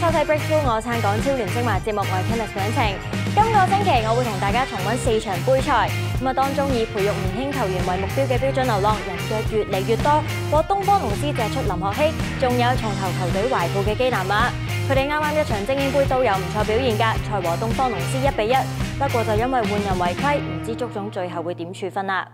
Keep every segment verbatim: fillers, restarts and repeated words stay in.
睇 Breakthrough 我撐港超聯精華節目，我係 Candice 蔣晴。今個星期我會同大家重溫四場杯賽，咁啊當中以培育年輕球員為目標嘅標準流浪人腳越嚟越多，獲東方龍獅借出林學熙，仲有重投球隊懷抱嘅基南馬，佢哋啱啱一場精英杯都有唔錯表現㗎，賽和東方龍獅一比一。不過就因為換人違規，唔知足總最後會點處分啦。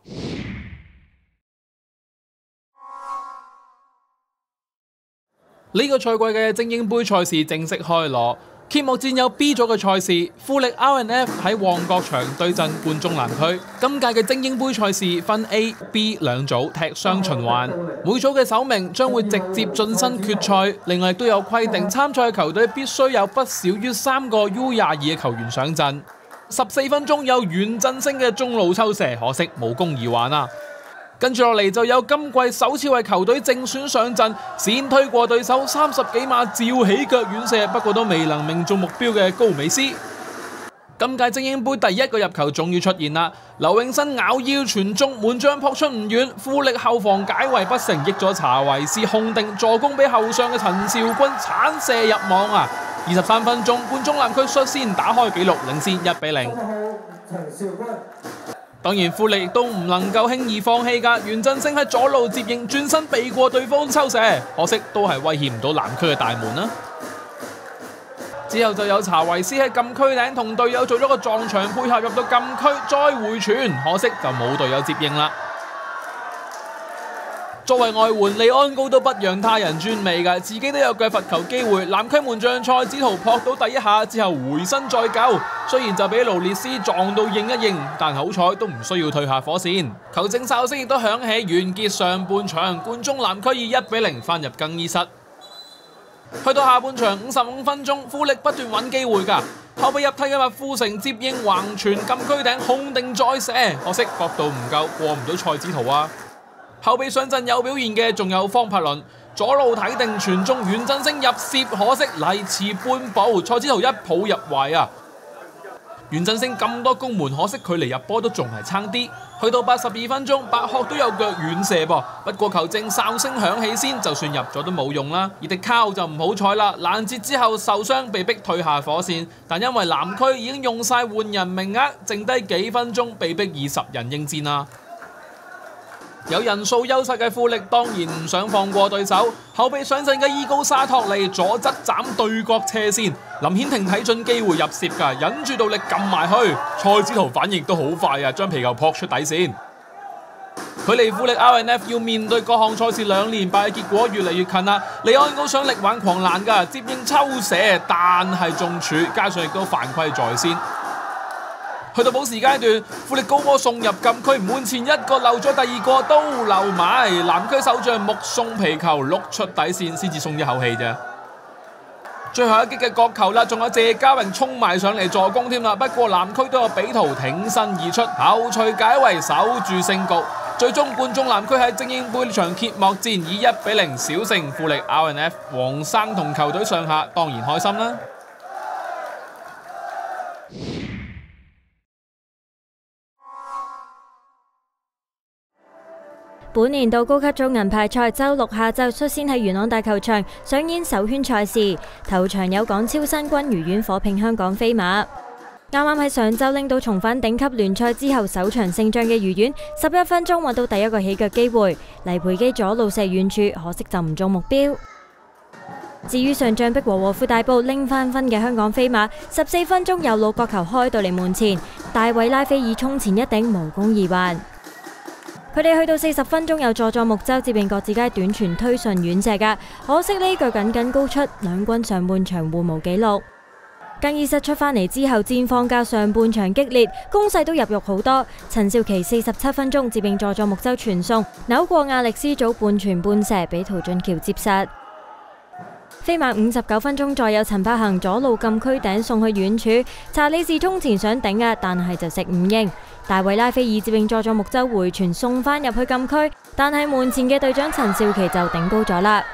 呢個賽季嘅精英杯賽事正式開鑼，揭幕戰有 B 組嘅賽事，富力 R N F 喺旺角場對陣冠忠南區。今屆嘅精英杯賽事分 A、B 兩組踢雙循環，每組嘅首名將會直接晉身決賽。另外亦都有規定，參賽球隊必須有不少於三個 U 廿二嘅球員上陣。十四分鐘有袁振星嘅中路抽射，可惜無功而還啊！跟住落嚟就有今季首次為球隊正選上陣，先推過對手三十幾碼照起腳遠射，不過都未能命中目標嘅高美斯。今屆精英杯第一個入球終於出現啦，劉永新咬腰傳中，門將撲出唔遠，富力後防解圍不成，益咗查維斯控定助攻俾後上嘅陳肇鈞鏟射入網啊！二十三分鐘，冠忠南區率先打開紀錄，領先一比零。當然富力亦都唔能夠輕易放棄㗎，袁振星喺左路接應，轉身避過對方抽射，可惜都係威脅唔到南區嘅大門啦。之後就有查維斯喺禁區頂同隊友做咗個撞牆配合入到禁區，再回傳，可惜就冇隊友接應啦。作為外援，利安高都不讓他人專美㗎，自己都有腳罰球機會。南區門將蔡子圖撲到第一下之後回身再救，雖然就俾勞列斯撞到應一應，但好彩都唔需要退下火線。球證哨聲亦都響起，完結上半場，冠忠南區以一比零返入更衣室。去到下半場五十五分鐘，富力不斷揾機會㗎，後備入替嘅麥富成接應橫傳禁區頂控定再射，可惜角度唔夠，過唔到蔡子圖啊。後備上陣有表現嘅仲有方柏倫，左路睇定傳中，袁振星入攝，可惜嚟遲半步，蔡子圖一抱入懷啊！袁振星咁多攻門，可惜距離入波都仲係差啲。去到八十二分鐘，白鶴都有腳遠射噃，不過球證哨聲響起先，就算入咗都冇用啦。而迪卡奧就唔好彩啦，攔截之後受傷被逼退下火線，但因為南區已經用晒換人名額，剩低幾分鐘被逼以十人應戰啦。有人數優勢嘅富力當然唔想放過對手，後備上陣嘅伊高沙托利左側斬對角車線，林顯廷睇準機會入攝㗎，忍住到力撳埋去，蔡子圖反應都好快啊，將皮球撲出底線。距離富力 R N F 要面對各項賽事兩連敗嘅結果越嚟越近啦，利安高想力挽狂瀾㗎，接應抽射，但係中柱，加上亦都犯規在先。去到補時階段，富力高波送入禁區，門前一個漏咗，第二個都漏埋，南區守將目送皮球碌出底線，先至鬆一口氣啫。最後一擊嘅角球啦，仲有謝家榮衝埋上嚟助攻添啦，不過南區都有比圖挺身而出，後隨解圍守住勝局。最終冠忠南區喺精英杯場揭幕戰以一比零小勝富力 R N F， 黃生同球隊上下當然開心啦。 本年度高級組銀牌賽周六下晝率先喺元朗大球場上演首圈賽事，頭場有港超新軍愉園火拼香港飛馬。啱啱喺上週拎到重返頂級聯賽之後首場勝仗嘅愉園，十一分鐘揾到第一個起腳機會，黎培基左路射遠處，可惜就唔中目標。至於上仗逼和和富大埔拎翻分嘅香港飛馬，十四分鐘右路角球開到嚟門前，大衛拉菲爾衝前一頂無功而還。佢哋去到四十分鐘又助助木舟接應郭志佳短傳推順遠射㗎，可惜呢腳僅僅高出，兩軍上半場互無紀錄。更衣室出返嚟之後，戰況較上半場激烈，攻勢都入肉好多。陳少琪四十七分鐘接應助助木舟傳送，扭過亞力斯組半傳半射，俾陶俊橋接實。飛馬五十九分鐘再有陳柏恒左路禁區頂送去遠處，查理士衝前想頂啊，但係就食唔應。大衛拉菲爾接應助助木舟回傳送翻入去禁區，但係門前嘅隊長陳少琪就頂高咗啦。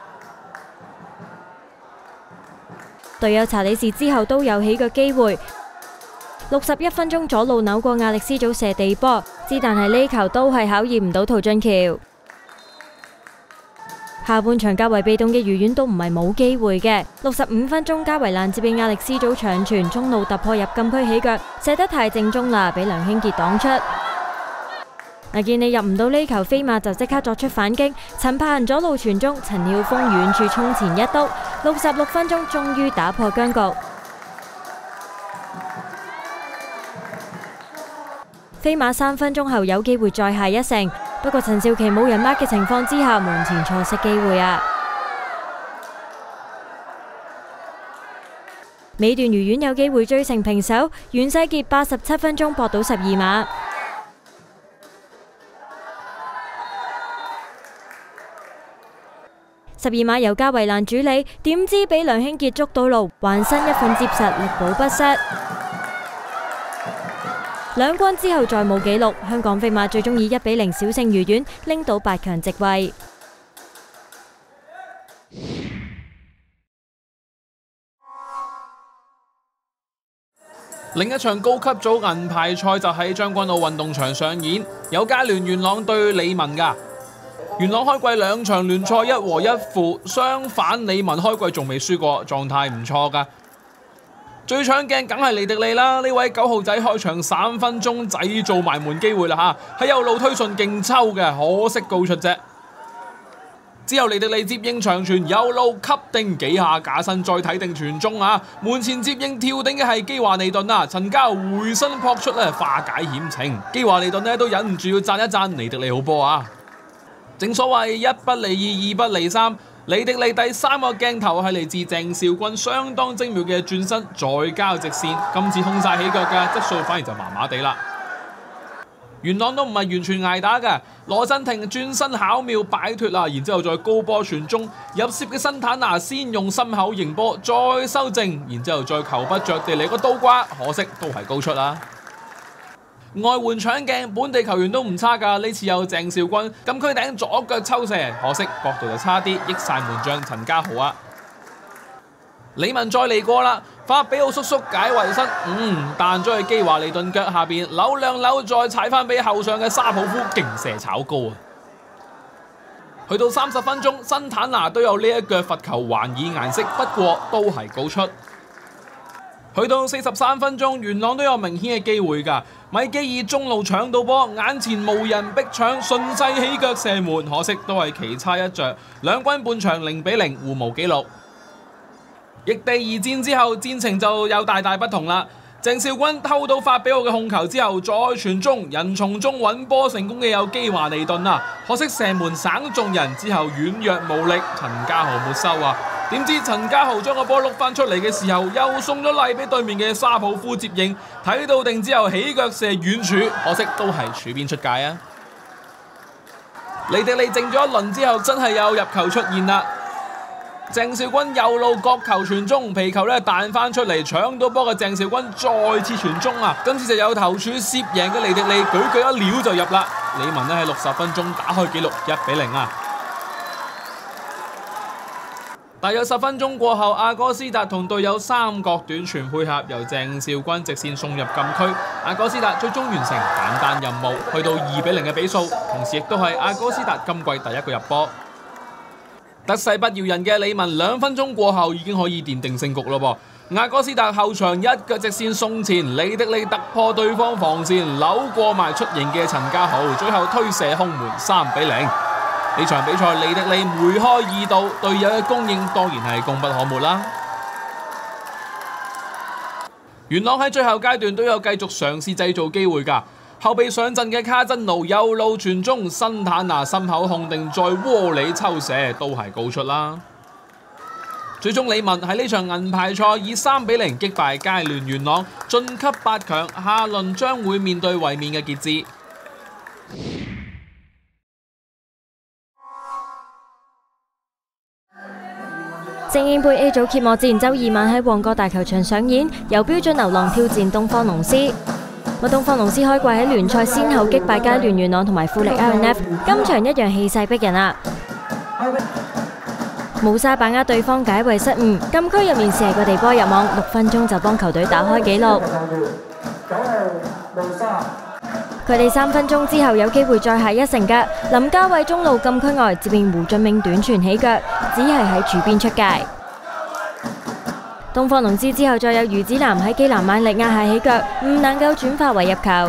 隊友查理士之後都有起腳機會，六十一分鐘左路扭過亞力斯組射地波，之但係呢球都係考驗唔到陶俊橋。 下半場較為被動嘅愉園都唔係冇機會嘅。六十五分鐘，加維蘭接應亞力斯祖長傳中路突破入禁區起腳，射得太正宗啦，俾梁興傑擋出。嗱，見你入唔到呢球，飛馬就即刻作出反擊。陳柏恒左路傳中，陳曉峰遠處衝前一督。六十六分鐘，終於打破僵局。飛馬三分鐘後有機會再下一城，不過陳少琪冇人 mark 嘅情況之下，門前錯失機會啊！尾段愉園有機會追成平手，袁世傑八十七分鐘搏到十二碼。十二碼由加維蘭主理，點知俾梁興傑捉到路，還身一份接實，力保不失。兩軍之後再冇紀錄，香港飛馬最終以一比零小勝愉園，拎到八強席位。 另一場高級組銀牌賽就喺將軍澳運動場上演，有佳聯元朗對理文噶。元朗開季兩場聯賽一和一負，相反理文開季仲未輸過，狀態唔錯噶。最搶鏡梗係尼迪利啦！呢位九號仔開場三分鐘製造埋門機會啦嚇，喺右路推順勁抽嘅，可惜高出啫。之後尼迪利接應長傳，右路吸定幾下假身，再睇定傳中啊！門前接應跳頂嘅係基華尼頓啊，陳家豪回身撲出咧，化解險情。基華尼頓呢都忍唔住要讚一讚尼迪利好波啊！正所謂一不離二，二不離三。尼迪利第三個鏡頭係嚟自鄭少君相當精妙嘅轉身再交直線，今次空晒起腳嘅質素反而就麻麻地啦。元朗都唔係完全捱打嘅，羅振廷轉身巧妙擺脫啦，然之後再高波傳中，入楔嘅新坦拿先用心口迎波再修正，然之後再球不着地嚟個倒掛，可惜都係高出啦。外援搶鏡，本地球員都唔差㗎。呢次有鄭少君禁區頂左腳抽射，可惜角度就差啲，益晒門將陳家豪啊！李文再嚟過啦，法比奧叔叔解圍身，嗯，彈咗去基華利頓腳下邊，扭兩扭再踩翻俾後上嘅沙普夫，勁射炒高啊！去到三十分鐘，新坦拿都有呢一腳罰球還以顏色，不過都係高出。去到四十三分鐘，元朗都有明顯嘅機會㗎。米基爾中路搶到波，眼前無人逼搶，順勢起腳射門，可惜都係棋差一着。兩軍半場零比零互無紀錄。逆地而戰之後，戰情就有大大不同啦。鄭少君偷到法比奧嘅控球之後，再傳中，人從中揾波成功嘅有基華尼頓啊，可惜射門省中人之後軟弱無力，陳家豪沒收啊。點知陳家豪將個波碌翻出嚟嘅時候，又送咗禮俾對面嘅沙普夫接應，睇到定之後起腳射遠處，可惜都係柱邊出界啊！尼迪利靜咗一輪之後，真係有入球出現啦！鄭少君右路角球傳中，皮球咧彈翻出嚟，搶到波嘅鄭少君再次傳中啊！今次就有頭柱攝贏嘅尼迪利舉舉一撩就入啦！李文呢喺六十分鐘打開紀錄一比零啊！大約十分鐘過後，阿哥斯達同隊友三角短傳配合，由鄭少君直線送入禁區，阿哥斯達最終完成簡單任務，去到二比零嘅比數，同時亦都係阿哥斯達今季第一個入波。得勢不饒人嘅李文兩分鐘過後已經可以奠定勝局咯噃，阿哥斯達後場一腳直線送前，尼迪利突破對方防線，扭過埋出迎嘅陳家豪，最後推射空門三比零。呢場比賽尼迪利梅開二度，隊友嘅供應當然係功不可沒啦。元朗喺最後階段都有繼續嘗試製造機會㗎，後備上陣嘅卡真奴右路傳中，新坦拿心口控定再窩裏抽射，都係高出啦。最終李文喺呢場銀牌賽以三比零擊敗佳聯元朗，晉級八強，下輪將會面對衛冕嘅傑志。 精英杯 A 組揭幕戰周二晚喺旺角大球場上演，由標準流浪挑戰東方龍獅。東方龍獅開季喺聯賽先後擊敗佳聯元朗同埋富力 L N F， 今場一樣氣勢逼人啊！無沙把握對方解圍失誤，禁區入面射個地波入網，六分鐘就幫球隊打開紀錄。佢佢哋三分鐘之後有機會再下一城嘅，林家偉中路禁區外接應胡俊銘短傳起腳，只係喺柱邊出界。東方龍獅之後再有余子南喺基南猛力壓下起腳，唔能夠轉化為入球。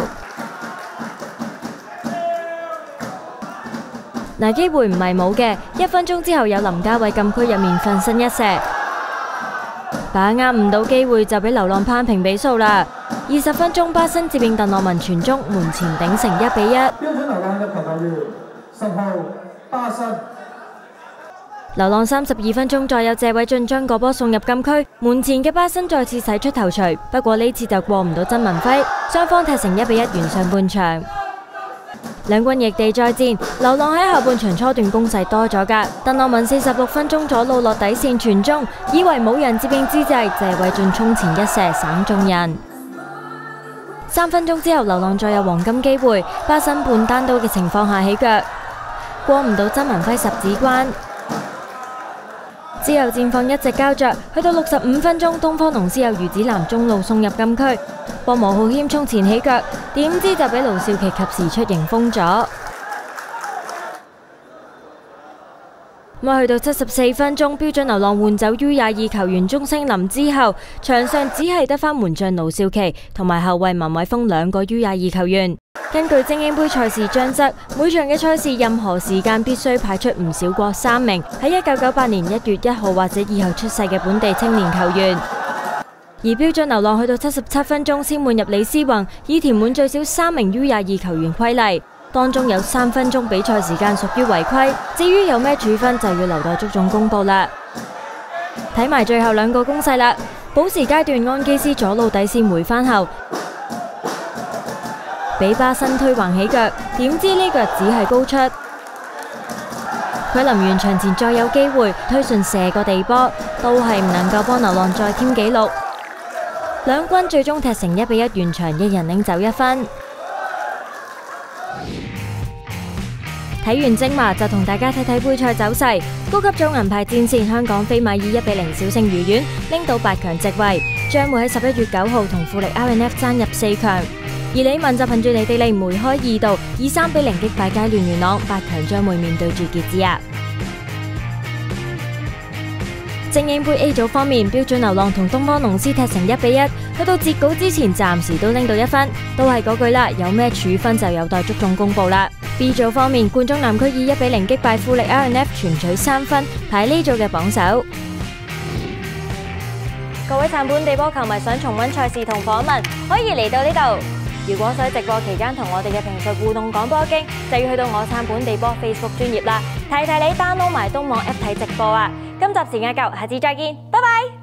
嗱，機會唔係冇嘅，一分鐘之後有林家偉禁區入面奮身一射，把握唔到機會就俾流浪攀平比數啦。二十分鐘巴新接應鄧樂文傳中，門前頂成一比一。 標準流浪嘅球員十號巴新。 流浪三十二分鐘再有謝偉俊將個波送入禁區，門前嘅巴新再次使出頭槌，不過呢次就過唔到曾文輝，雙方踢成一比一完上半場。兩軍逆地再戰，流浪喺下半場初段攻勢多咗㗎，鄧樂文四十六分鐘左路落底線傳中，以為冇人接應之際，謝偉俊衝前一射省中人。三分鐘之後，流浪再有黃金機會，巴新半單刀嘅情況下起腳，過唔到曾文輝十指關。之後戰況一直膠着，去到六十五分鐘，東方龍獅有余子南中路送入禁區，博毛浩謙衝前起腳，點知就俾盧少奇及時出迎封咗。咁去到七十四分鐘，標準流浪換走 U 廿二球員鐘星林之後，場上只係得返門將盧少奇同埋後衛文偉峰兩個 U 廿二球員。根據精英杯賽事章則，每場嘅賽事任何時間必須派出唔少過三名喺一九九八年一月一號或者以後出世嘅本地青年球員。而標準流浪去到七十七分鐘先換入李思宏，以填滿最少三名 U 廿二球員規例。當中有三分鐘比賽時間屬於違規，至於有咩處分就要留待足總公佈啦。睇埋最後兩個攻勢啦，補時階段安基斯左路底線回翻後，俾巴新推橫起腳，點知呢腳只係高出，佢臨完場前再有機會推順射個地波，都係唔能夠幫流浪再添紀錄。兩軍最終踢成一比一完場，一人領走一分。睇完精華就同大家睇睇杯賽走勢。高級組銀牌戰線，香港飛馬以一比零小勝愉園，拎到八強席位，將會喺十一月九號同富力 R N F 爭入四強。而李文就憑住尼地利梅開二度，以三比零擊敗佳聯元朗，八強將會面對住傑志啊！精英杯 A 組方面，標準流浪同東方龍獅踢成一比一，去到截稿之前暫時都拎到一分，都係嗰句啦，有咩處分就有待足總公佈啦。B 組方面，冠忠南區以一比零擊敗富力 R N F， 全取三分，排呢組嘅榜首。各位撐本地波球迷想重溫賽事同訪問，可以嚟到呢度。如果想直播期間同我哋嘅評述互動講波經，就要去到我撐本地波 Facebook 專頁啦。提提你 download 埋東網 app 睇直播啊！今集時間夠，下次再見，拜拜。